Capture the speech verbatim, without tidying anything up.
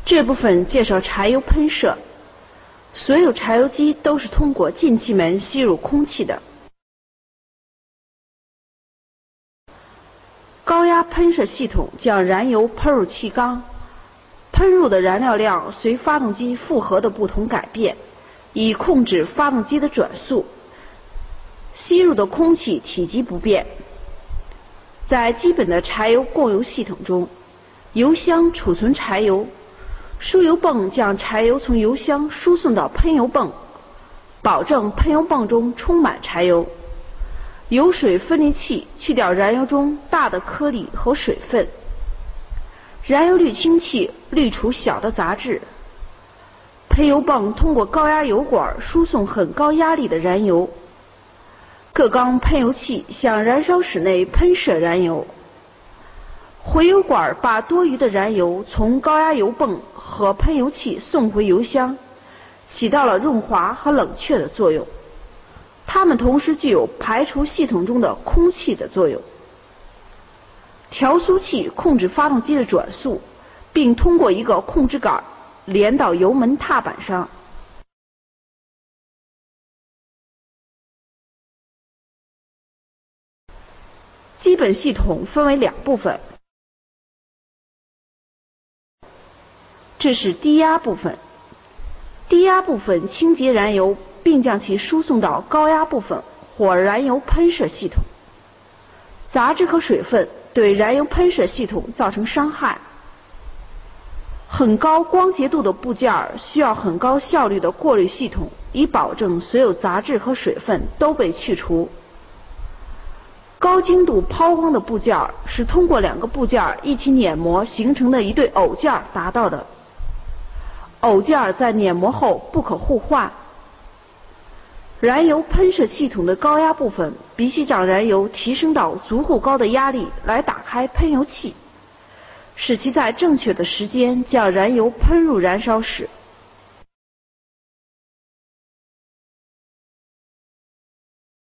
这部分介绍柴油喷射。所有柴油机都是通过进气门吸入空气的。高压喷射系统将燃油喷入气缸，喷入的燃料量随发动机负荷的不同改变，以控制发动机的转速。吸入的空气体积不变。在基本的柴油供油系统中，油箱储存柴油，输油泵将柴油从油箱输送到喷油泵，保证喷油泵中充满柴油。油水分离器去掉燃油中大的颗粒和水分，燃油滤清器滤除小的杂质。喷油泵通过高压油管输送很高压力的燃油，各缸喷油器向燃烧室内喷射燃油。回油管把多余的燃油从高压油泵和喷油器送回油箱，起到了润滑和冷却的作用。它们同时具有排除系统中的空气的作用。调速器控制发动机的转速，并通过一个控制杆连到油门踏板上。基本系统分为两部分，这是低压部分。低压部分清洁燃油，并将其输送到高压部分或燃油喷射系统。杂质和水分对燃油喷射系统造成伤害。很高光洁度的部件需要很高效率的过滤系统，以保证所有杂质和水分都被去除。高精度抛光的部件是通过两个部件一起碾磨形成的一对偶件达到的。偶件在碾磨后不可互换。燃油喷射系统的高压部分必须将燃油提升到足够高的压力来打开喷油器，使其在正确的时间将燃油喷入燃烧室。